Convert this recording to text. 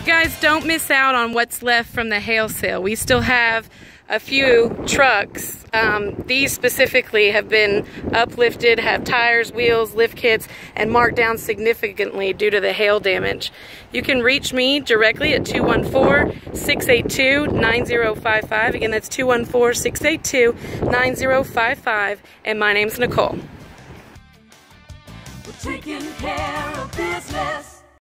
Guys, don't miss out on what's left from the hail sale. We still have a few trucks. These specifically have been uplifted, have tires, wheels, lift kits, and marked down significantly due to the hail damage. You can reach me directly at 214-682-9055. Again, that's 214-682-9055, and my name's Nicole. We're taking care of business.